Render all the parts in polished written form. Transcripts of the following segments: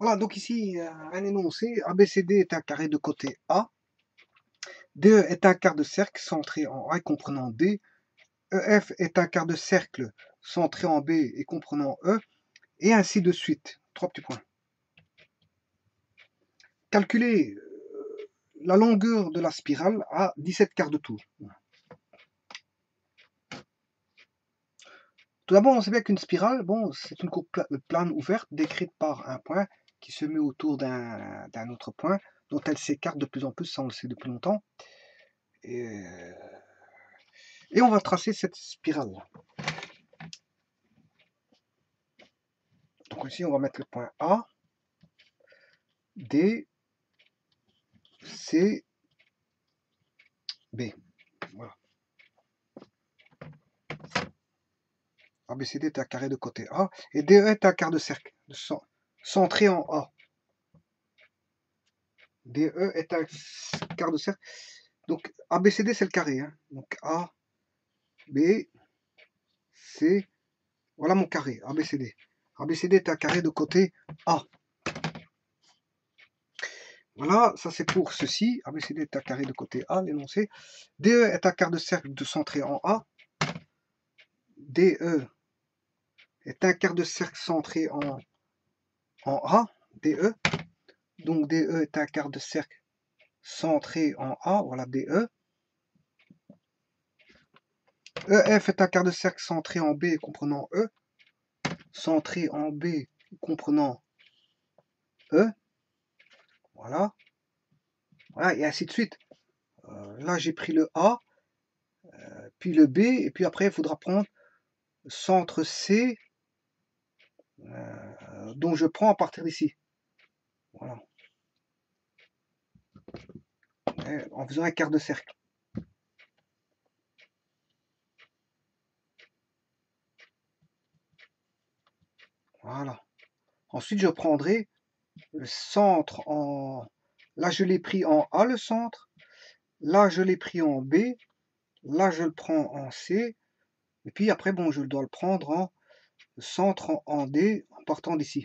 Voilà, donc ici, un énoncé, ABCD est un carré de côté A, DE est un quart de cercle centré en A et comprenant D, EF est un quart de cercle centré en B et comprenant E, et ainsi de suite. 3 petits points. Calculer la longueur de la spirale à 17 quarts de tour. Tout d'abord, on sait bien qu'une spirale, bon, c'est une courbe plane ouverte décrite par un point qui se met autour d'un autre point, dont elle s'écarte de plus en plus, ça on le sait depuis longtemps. Et on va tracer cette spirale. Donc ici, on va mettre le point A, D, C, B. Voilà. ABCD est un carré de côté A, et DE est un quart de cercle, centré en A. DE est un quart de cercle. Donc ABCD c'est le carré. Hein. Donc A, B, C. Voilà mon carré, ABCD. ABCD est un carré de côté A. Voilà, ça c'est pour ceci. ABCD est un carré de côté A, l'énoncé. DE est un quart de cercle de centré en A. DE est un quart de cercle centré en A. DE. Donc DE est un quart de cercle centré en A. Voilà DE. EF est un quart de cercle centré en B comprenant E. Centré en B comprenant E. Voilà. Voilà, et ainsi de suite. Là, j'ai pris le A, puis le B, et puis après, il faudra prendre centre C, dont je prends à partir d'ici. Voilà. Et en faisant un quart de cercle. Voilà. Ensuite, je prendrai le centre en... Là, je l'ai pris en A, le centre. Là, je l'ai pris en B. Là, je le prends en C. Et puis après, bon, je dois le prendre en centre en D, en partant d'ici.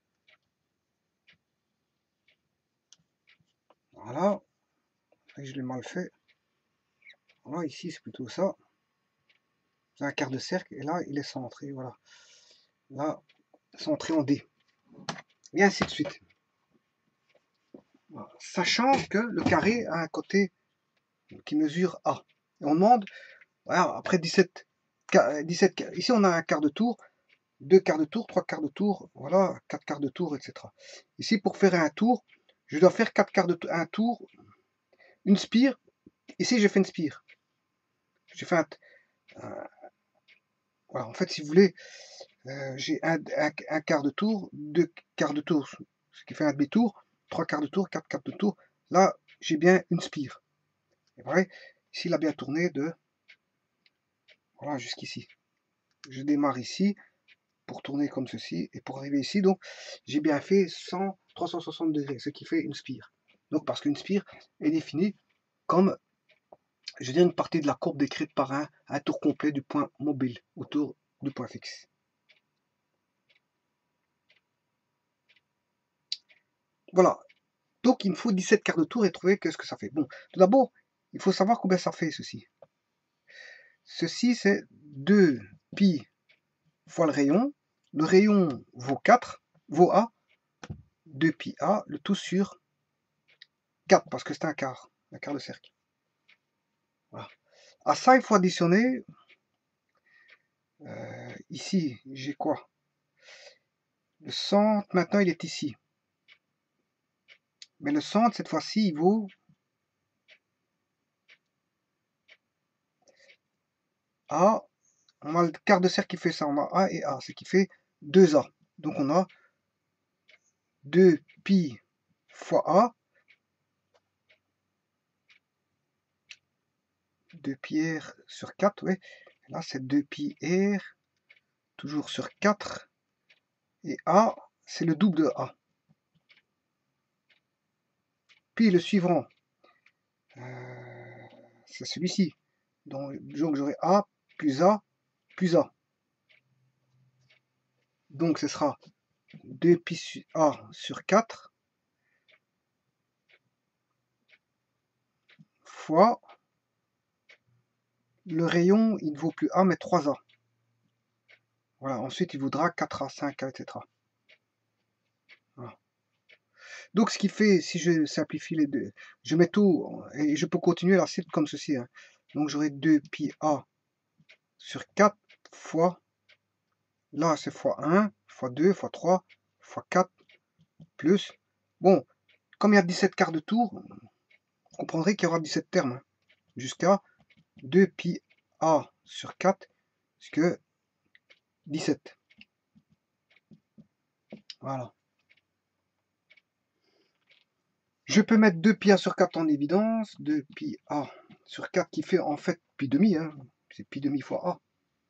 Voilà. Je l'ai mal fait. Voilà, ici, c'est plutôt ça. C'est un quart de cercle. Et là, il est centré. Voilà. Là, centré en D. Et ainsi de suite. Voilà. Sachant que le carré a un côté qui mesure A. Et on demande, voilà, après 17, ici on a un quart de tour, 2 quarts de tour, 3 quarts de tour, voilà, 4 quarts de tour, etc. Ici, pour faire un tour, je dois faire 4 quarts de tour, un tour, une spire. Ici, j'ai fait une spire. J'ai fait voilà, en fait, si vous voulez, j'ai un quart de tour, 2 quarts de tour, ce qui fait un demi-tour, 3 quarts de tour, 4 quarts de tour. Là, j'ai bien une spire. Et pareil, ici, il a bien tourné de voilà jusqu'ici. Je démarre ici pour tourner comme ceci et pour arriver ici. Donc, j'ai bien fait 360 degrés, ce qui fait une spire. Donc, parce qu'une spire est définie comme, je veux dire, une partie de la courbe décrite par un tour complet du point mobile autour du point fixe. Voilà. Donc, il me faut 17 quarts de tour et trouver qu'est-ce que ça fait. Bon, tout d'abord, il faut savoir combien ça fait, ceci. Ceci, c'est 2 pi fois le rayon. Le rayon vaut 4, vaut A. 2 pi A, le tout sur 4, parce que c'est un quart de cercle. Voilà. À ça, il faut additionner. Ici, j'ai quoi? Le centre, maintenant, il est ici. Mais le centre, cette fois-ci, il vaut A. On a le quart de cercle qui fait ça. On a A et A, ce qui fait 2A. Donc, on a 2 pi fois A. 2 pi r sur 4, oui. Là, c'est 2 pi r, toujours sur 4. Et A, c'est le double de A. Puis le suivant, c'est celui-ci. Donc j'aurai A plus A plus A. Donc ce sera 2πa sur 4 fois le rayon, il ne vaut plus A mais 3A. Voilà, ensuite il vaudra 4A, 5A, etc. Voilà. Donc ce qui fait, si je simplifie les deux, je mets tout, et je peux continuer la suite comme ceci. Hein. Donc j'aurai 2πa sur 4 fois, là c'est fois 1, fois 2, fois 3, fois 4, plus, bon, comme il y a 17 quarts de tour, vous comprendrez qu'il y aura 17 termes, hein, jusqu'à 2πa sur 4, jusqu'à 17. Voilà. Je peux mettre 2πa sur 4 en évidence, 2πa sur 4 qui fait en fait pi demi, hein, c'est pi demi fois a.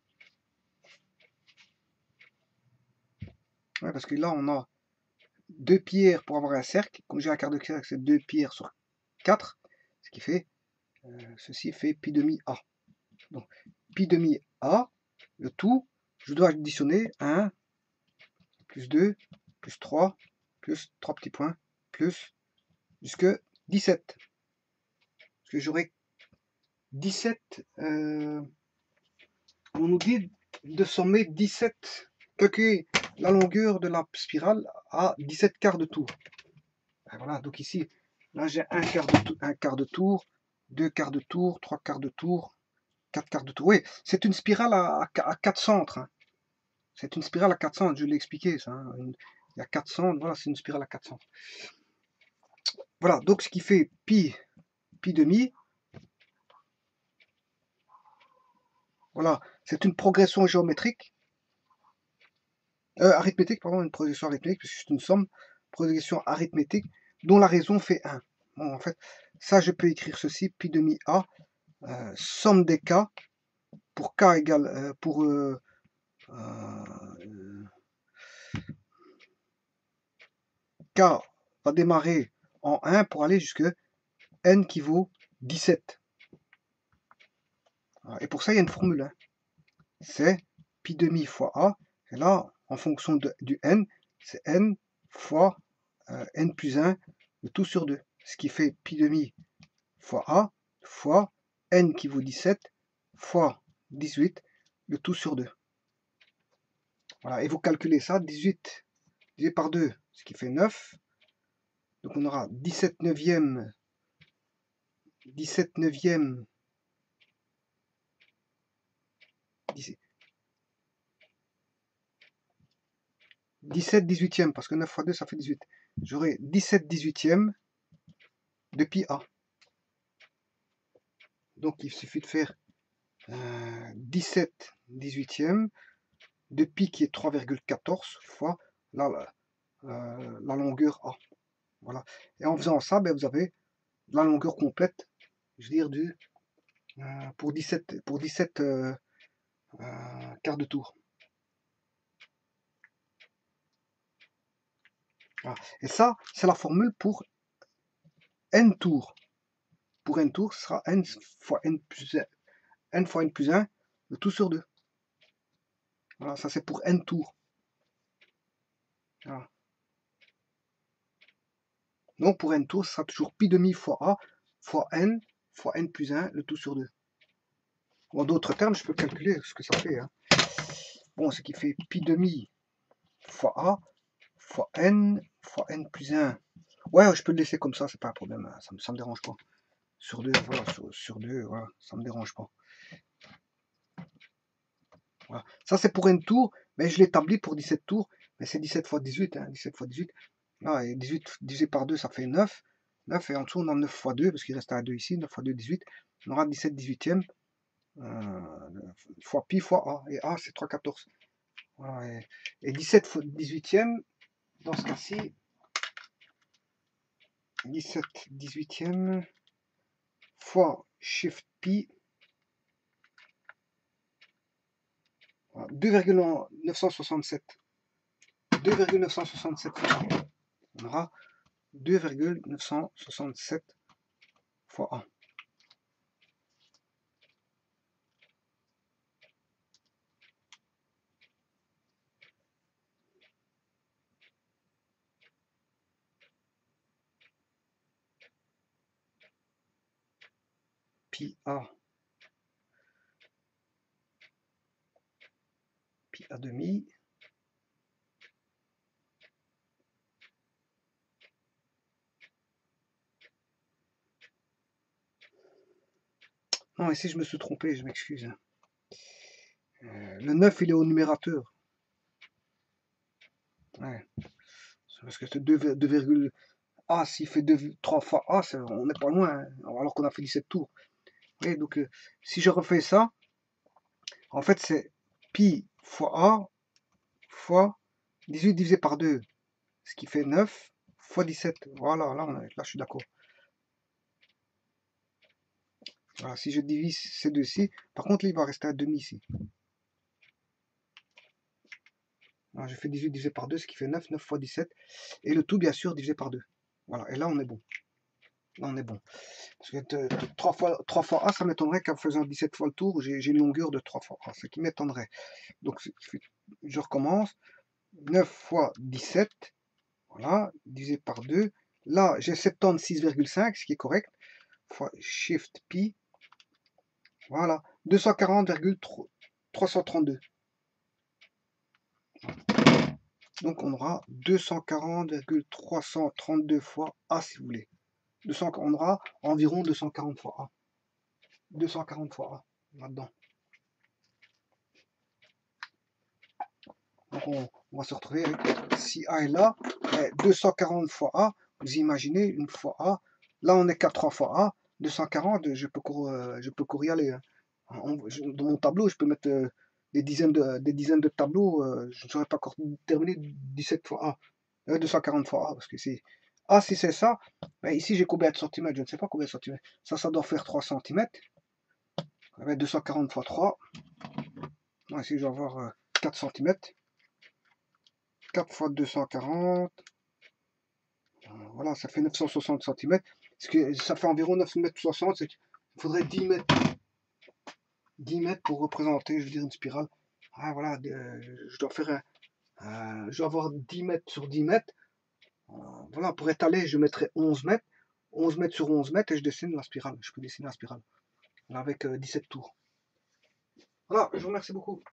Ouais, parce que là on a 2 pierres pour avoir un cercle, comme j'ai un quart de cercle c'est 2 pierres sur 4, ce qui fait, ceci fait pi demi a. Donc pi demi a, le tout, je dois additionner 1, plus 2, plus 3, plus 3 petits points, plus jusque 17. Parce que j'aurai 17, on nous dit de sommer 17, calculer la longueur de la spirale à 17 quarts de tour. Et voilà, donc ici, là j'ai un quart de tour, 2 quarts de tour, 3 quarts de tour, 4 quarts de tour. Oui, c'est une spirale à 4 centres. Hein. C'est une spirale à 4 centres, je l'ai expliqué ça. Hein. Il y a 4 centres, voilà, c'est une spirale à 4 centres. Voilà, donc ce qui fait pi demi. Voilà, c'est une progression géométrique, arithmétique, pardon, une progression arithmétique, parce que c'est une somme, progression arithmétique, dont la raison fait 1. Bon, en fait, ça je peux écrire ceci, pi demi a, somme des k, pour k égale, k va démarrer en 1 pour aller jusque n qui vaut 17. Et pour ça, il y a une formule. Hein. C'est pi demi fois a. Et là, en fonction du n, c'est n fois n plus 1, le tout sur 2. Ce qui fait pi demi fois a fois n qui vaut 17 fois 18, le tout sur 2. Voilà, et vous calculez ça, 18 divisé par 2, ce qui fait 9. Donc on aura 17 neuvième 17 neuvième 17 18e, parce que 9 fois 2 ça fait 18. J'aurai 17 18e de pi a. Donc il suffit de faire 17 18e de pi qui est 3,14 fois la longueur a. Voilà. Et en faisant ça, ben, vous avez la longueur complète, je veux dire, pour 17 quarts de tour. Voilà. Et ça, c'est la formule pour n tours. Pour n tours, ce sera n fois n plus 1, le tout sur 2. Voilà, ça c'est pour n tours. Voilà. Donc pour n tours, ce sera toujours pi demi fois a fois n plus 1, le tout sur 2. En d'autres termes, je peux calculer ce que ça fait. Hein. Bon, ce qui fait pi demi fois a fois n plus 1. Ouais, je peux le laisser comme ça, c'est pas un problème, hein. Ça me dérange pas. Sur 2, voilà, sur 2, voilà, ça me dérange pas. Voilà. Ça c'est pour n tours, mais je l'établis pour 17 tours, mais c'est 17 fois 18, hein, 17 fois 18. Là, et 18 divisé par 2, ça fait 9. 9, et en dessous, on a 9 fois 2, parce qu'il reste un 2 ici, 9 fois 2, 18. On aura 17 18e, fois pi fois a, et a c'est 3,14. Voilà, et 17 fois 18e, dans ce cas-ci, 17 18e fois shift pi, 2,967. 2,967 fois A. On aura 2,967 fois A. pi A, pi A demi, non, ici je me suis trompé, je m'excuse. Le 9 il est au numérateur. Ouais. Parce que c'est 2, A, s'il fait 3 fois A, on n'est pas loin, hein, alors qu'on a fait 17 tours. Et donc, si je refais ça, en fait, c'est pi fois A fois 18 divisé par 2, ce qui fait 9 fois 17. Voilà, là je suis d'accord. Voilà, si je divise ces deux-ci, par contre, là, il va rester un demi ici. Alors, je fais 18 divisé par 2, ce qui fait 9, 9 fois 17. Et le tout, bien sûr, divisé par 2. Voilà, et là, on est bon. Là, on est bon. Parce que 3 fois A, ça m'étonnerait qu'en faisant 17 fois le tour, j'ai une longueur de 3 fois A. Ce qui m'étonnerait. Donc, je recommence. 9 fois 17. Voilà, divisé par 2. Là, j'ai 76,5, ce qui est correct. Fois Shift Pi. Voilà, 240,332. Donc on aura 240,332 fois A si vous voulez. On aura environ 240 fois A. 240 fois A là-dedans. Donc on va se retrouver avec, si A est là, 240 fois A, vous imaginez une fois A. Là on est qu'à 3 fois A, 240, je peux courir y aller. Hein. Dans mon tableau, je peux mettre des dizaines de tableaux, je ne saurais pas encore terminer 17 fois A, 240 fois A, parce que c'est A si c'est ça, ben ici j'ai combien de centimètres, je ne sais pas combien de centimètres, ça doit faire 3 centimètres, 240 fois 3, ici je vais avoir 4 centimètres, 4 fois 240, voilà, ça fait 960 cm, ça fait environ 9,60 m, il faudrait 10 mètres. 10 mètres pour représenter, je veux dire, une spirale. Ah, voilà, je dois faire je dois avoir 10 mètres sur 10 mètres. Voilà, pour étaler, je mettrai 11 mètres. 11 mètres sur 11 mètres et je dessine la spirale. Je peux dessiner la spirale. Là, avec 17 tours. Voilà, je vous remercie beaucoup.